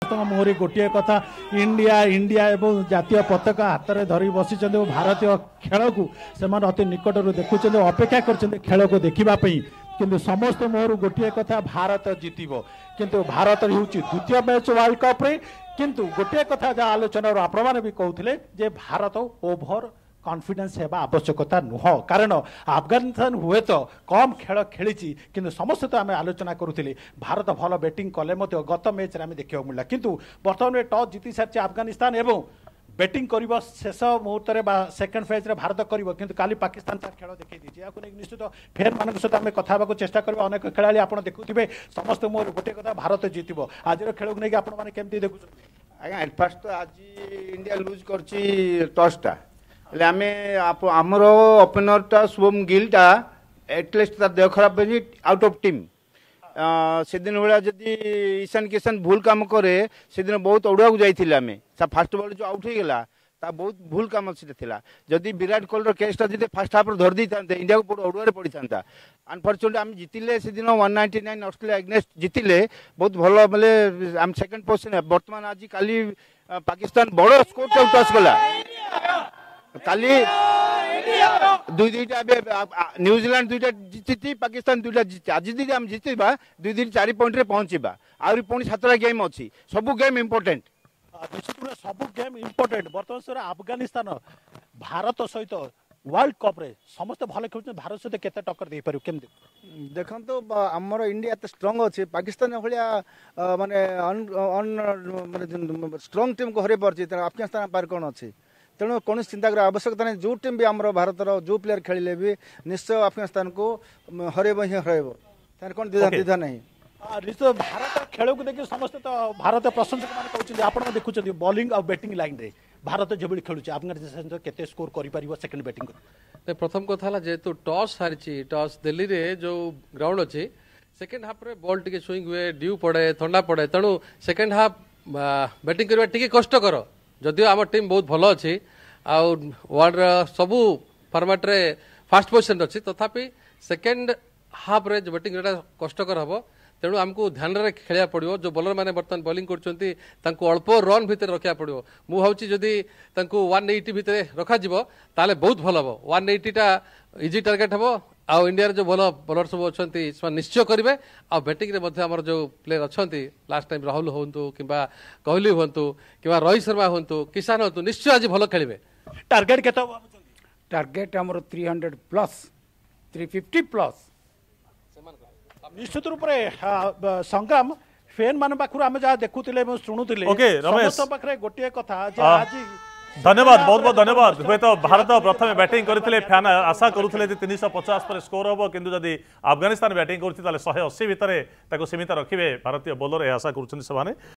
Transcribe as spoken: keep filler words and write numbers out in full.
मुहरी गोटे कथा India India एवं जातीय पताका हाथ में धरी बसी भारतीय खेल को से अति निकट देखुं अपेक्षा कर खेल को देखापी किंतु समस्त मुहर गोटे कथा भारत जीतब किंतु भारत हूँ द्वितीय मैच वर्ल्ड कप रे किंतु गोटे कथा जहाँ आलोचना आपण मैंने भी कहते जे भारत ओभर कॉन्फिडेंस हेबा आवश्यकता नुह कारण अफगानिस्तान हुए तो कम खेल खेली किंतु समस्त तो आम आलोचना करुले भारत भल बैटिंग कले गत मैच आम देखा मिला किंतु बर्तमान टॉस जीति सारी अफगानिस्तान एवं बैटिंग कर शेष मुहूर्त में सेकेंड फेज रे भारत कर किंतु काली पाकिस्तान तार खेल देखी दीजिए या निश्चित फेर मान सहित आम कथा चेष्टा करेंगे अनेक खेला आप देखुए समस्त मोर गोटे कथा भारत जीतब आज खेल को लेकिन आपमती देखुं आज्ञा एटफास्ट तो आज इंडिया लुज कर टॉसटा आमे आमर ओपनरटा शुभम गिलटा एटलिस्ट तार देह खराब आउट ऑफ टीम से दिन भाया जदि ईशान किशन भूल काम करे से दिन बहुत अड़ुआ को जाइए आम फास्ट बॉल जो आउट हो गला ता बहुत भूल काम से जदि विराट कोहली केसटा जी फास्ट हाफ धर दी था इंडिया को अड़ुआ पड़ी था अनफर्चुनेटली आम जितिले से दिन one ninety nine Australia against जितिले बहुत भल बोले आम सेकेंड पोजिशन बर्तमान आज काली पाकिस्तान बड़ स्कोर टॉस गला काली दुई दुईटा न्यूजीलैंड दुईटा जीति पाकिस्तान दुईटा जीति आज दिन आम जीतवा दुई दिन चार पॉइंट रे पहुंचवा आउरी पुणी सातटा गेम अच्छी सबू गेम इम्पोर्टेंट निश्चित सब गेम इम्पोर्टेंट बर्तमान अफगानिस्तान भारत सहित वर्ल्ड कप रे समस्त भल खेल भारत सहित केते टक्कर दे पार केमती देखो तो आमर इंडिया एत स्ट्रंग अच्छे पाकिस्तान भाया माने माने स्ट्रंग टीम को हर पार्टी अफगानिस्तान पार कौन अच्छी तेणु कौन चिंता कर आवश्यकता नहीं जो टीम भी आम भारतर जो प्लेयर खेलिले भी निश्चय अफगानिस्तान को हरब ही हरब तार कौन द्विधा द्विधा नहीं निश्चय भारत खेल को देखिए समस्त तो भारत प्रशंसक मैंने कहते आप देखुं बॉलिंग और बैटिंग लाइन रे भारत जो खेलुचे अफगानिस्तान केते स्कोर कर सेकेंड बैटिंग प्रथम कथा जेहेतु टॉस हारी टॉस दिल्ली रे जो ग्राउंड अच्छी सेकेंड हाफ रे बॉल टिके स्विंग हुए ड्यू पड़े थंडा पड़े तेणु सेकेंड हाफ बैटिंग करवा टिके कष्ट कर जदिव आम टीम बहुत भल अच्छी वर्ल्ड सबू फॉर्मेट रे फास्ट पोजिशन अच्छी तथापि सेकेंड हाफ रे जो बैटिंग कष्टकर हम तेणु आमको ध्यान रे खेलिया पड़ो जो बॉलर मैंने बर्तमान बॉलिंग करछंती तांको अल्प रन भितर रखा पड़ो मु भावुची जदि तांको वन एटी भितर रखा जिवो ताले बहुत भल हम वन एटी टा इजी टार्गेट हम आउ इंडिया जो भल बॉलर सब अच्छा निश्चय करेंगे आ बैटिंग रे मध्य आमर जो प्लेयर अच्छा लास्ट टाइम राहुल हूँ कि कोहली हूँ कि रोहित शर्मा हूँ किसान हूँ निश्चय आज भल खेलेंगे टार्गेट के टार्गेट आमर three hundred plus three fifty plus निश्चित रूप से संग्राम फैन मान पाखु आम जहाँ देखुले शुणुले पाखे गोटे कथा आज धन्यवाद बहुत बहुत धन्यवाद हे तो भारत प्रथम बैटिंग करते फैन आशा करुले तीन सौ पचास पर स्कोर हम किंतु जदि अफगानिस्तान बैटिंग कर शहे अशी भितर सीमित रखिए भारतीय बोलर आशा कर